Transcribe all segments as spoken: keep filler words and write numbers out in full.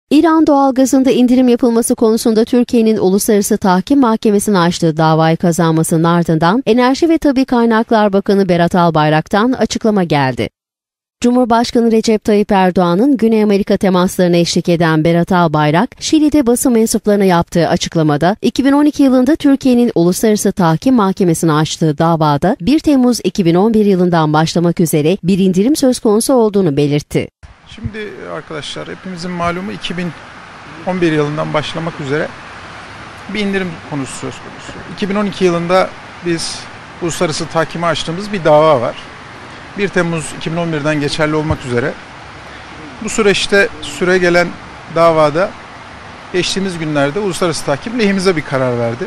İran doğalgazında indirim yapılması konusunda Türkiye'nin Uluslararası Tahkim Mahkemesi'ne açtığı davayı kazanmasının ardından Enerji ve Tabii Kaynaklar Bakanı Berat Albayrak'tan açıklama geldi. Cumhurbaşkanı Recep Tayyip Erdoğan'ın Güney Amerika temaslarına eşlik eden Berat Albayrak, Şili'de basın mensuplarına yaptığı açıklamada, iki bin on iki yılında Türkiye'nin Uluslararası Tahkim Mahkemesi'ne açtığı davada bir Temmuz iki bin on bir yılından başlamak üzere bir indirim söz konusu olduğunu belirtti. Şimdi arkadaşlar, hepimizin malumu iki bin on bir yılından başlamak üzere bir indirim konusu söz konusu. iki bin on iki yılında biz uluslararası tahkime açtığımız bir dava var. bir Temmuz iki bin on birden geçerli olmak üzere. Bu süreçte süre gelen davada geçtiğimiz günlerde uluslararası tahkim lehimize bir karar verdi.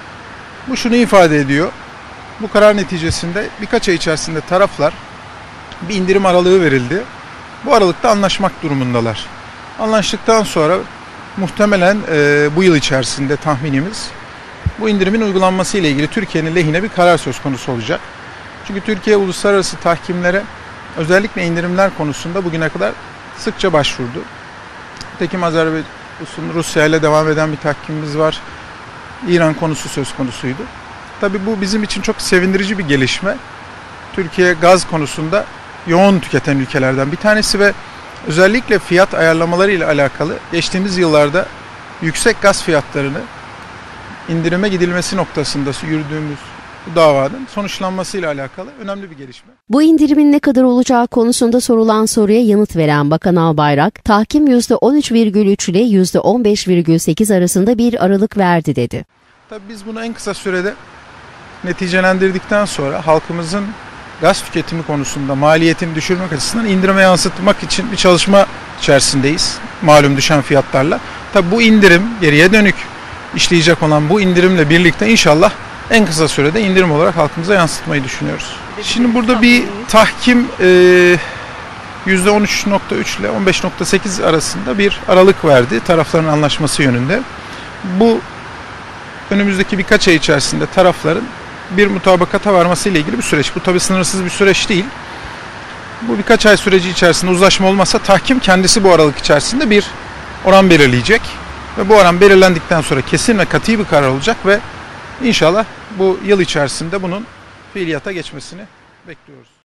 Bu şunu ifade ediyor. Bu karar neticesinde birkaç ay içerisinde taraflar bir indirim aralığı verildi. Bu aralıkta anlaşmak durumundalar. Anlaştıktan sonra muhtemelen e, bu yıl içerisinde tahminimiz bu indirimin uygulanması ile ilgili Türkiye'nin lehine bir karar söz konusu olacak. Çünkü Türkiye uluslararası tahkimlere özellikle indirimler konusunda bugüne kadar sıkça başvurdu. Tekim Azerbaycan, Rusya ile devam eden bir tahkimimiz var. İran konusu söz konusuydu. Tabii bu bizim için çok sevindirici bir gelişme. Türkiye gaz konusunda yoğun tüketen ülkelerden bir tanesi ve özellikle fiyat ayarlamaları ile alakalı geçtiğimiz yıllarda yüksek gaz fiyatlarını indirime gidilmesi noktasında yürüdüğümüz bu davanın sonuçlanmasıyla alakalı önemli bir gelişme. Bu indirimin ne kadar olacağı konusunda sorulan soruya yanıt veren Bakan Albayrak, tahkim yüzde on üç virgül üç ile yüzde on beş virgül sekiz arasında bir aralık verdi dedi. Tabii biz bunu en kısa sürede neticelendirdikten sonra halkımızın gaz tüketimi konusunda maliyetini düşürmek açısından indirime yansıtmak için bir çalışma içerisindeyiz. Malum düşen fiyatlarla. Tabii bu indirim, geriye dönük işleyecek olan bu indirimle birlikte inşallah en kısa sürede indirim olarak halkımıza yansıtmayı düşünüyoruz. Şimdi burada bir tahkim e, yüzde on üç virgül üç ile on beş virgül sekiz arasında bir aralık verdi tarafların anlaşması yönünde. Bu önümüzdeki birkaç ay içerisinde tarafların bir mutabakata varması ile ilgili bir süreç. Bu tabii sınırsız bir süreç değil. Bu birkaç ay süreci içerisinde uzlaşma olmazsa tahkim kendisi bu aralık içerisinde bir oran belirleyecek. Ve bu oran belirlendikten sonra kesin ve kat'i bir karar olacak ve İnşallah bu yıl içerisinde bunun fiiliyata geçmesini bekliyoruz.